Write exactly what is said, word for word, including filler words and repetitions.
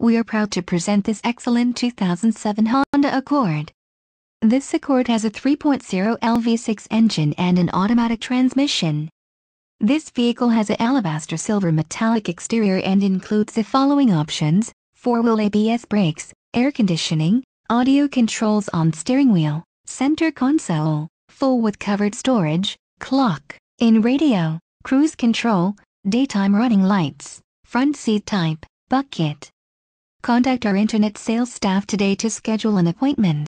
We are proud to present this excellent two thousand seven Honda Accord. This Accord has a three point oh liter V six engine and an automatic transmission. This vehicle has a Alabaster silver metallic exterior and includes the following options: four-wheel A B S brakes, air conditioning, audio controls on steering wheel, center console, full with covered storage, clock, in radio, cruise control, daytime running lights, front seat type, bucket. Contact our internet sales staff today to schedule an appointment.